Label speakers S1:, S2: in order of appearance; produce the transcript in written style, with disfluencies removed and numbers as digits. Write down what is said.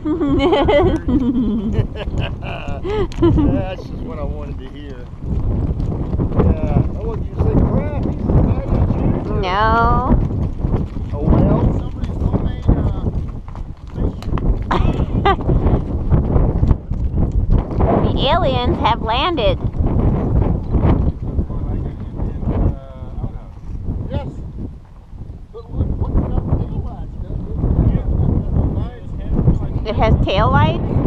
S1: That's just what I wanted to hear. Yeah. Oh, did you say crap? He's a
S2: No.
S1: Oh, well, somebody's homemade
S2: The aliens have landed.
S1: Yes. But what's got tail lights?
S2: It has tail lights?